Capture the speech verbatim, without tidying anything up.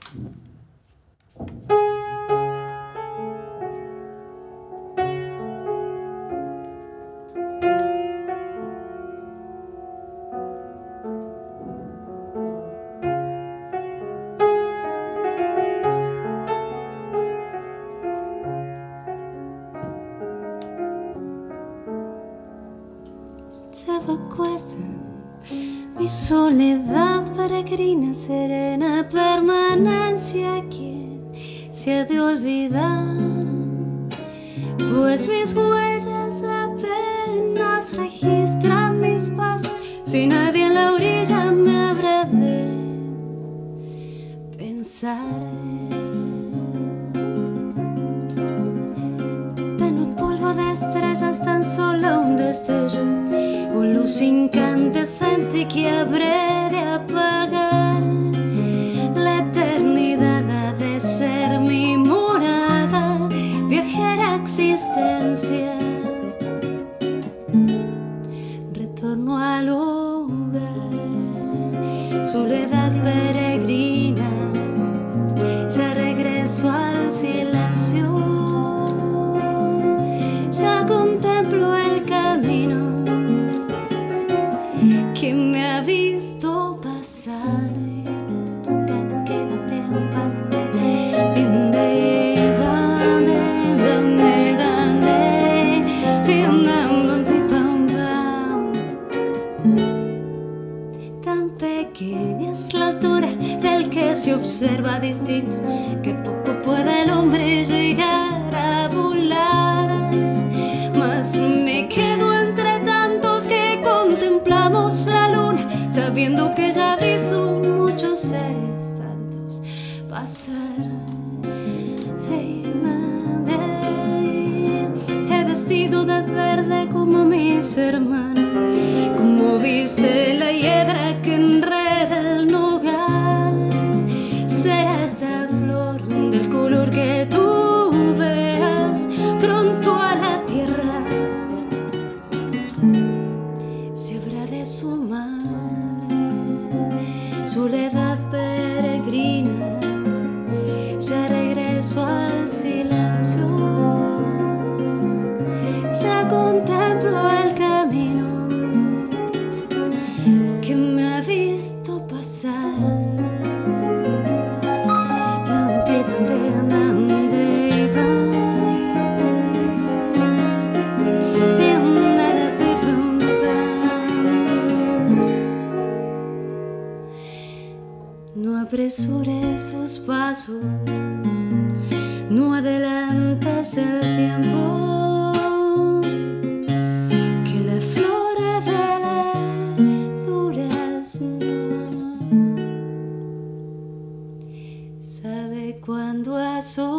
Se acuesta mi soledad peregrina, serena permanencia, quien se ha de olvidar, pues mis huellas apenas registran mis pasos. Si nadie en la orilla me habrá de pensar. Tenue polvo de estrellas, tan solo un destello, o luz incandescente que habré de apagar. La eternidad ha de ser mi morada, viajera existencia. Retorno al hogar, soledad peregrina, ya regreso al silencio, ya contemplo el camino que me ha visto pasar. Tan pequeña es la altura del que se observa distinto, que poco puede el hombre llegar a volar. Mas me quedo entre tantos que contemplamos la luna, sabiendo que ya he visto muchos seres tantos pasar. He vestido de verde como mis hermanos, como viste la hiedra que enreda el nogal. Será esta flor del color que tú veas pronto a la tierra, se habrá de sumar. Soledad peregrina, ya regreso al silencio, ya contemplo el camino que me ha visto pasar. No apresures tus pasos, no adelantes el tiempo, que la flor del durazno sabe cuándo asomar.